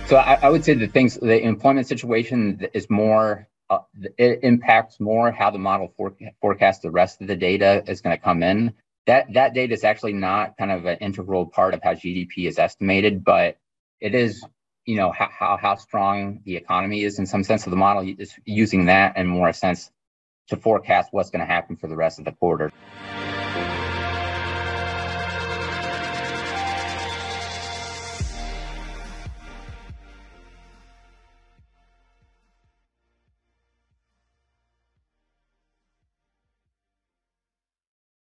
So I would say the employment situation is more, it impacts more how the model forecasts the rest of the data is going to come in. That data is actually not kind of an integral part of how GDP is estimated, but it is, how strong the economy is in some sense. So the model is using that and more a sense to forecast what's going to happen for the rest of the quarter.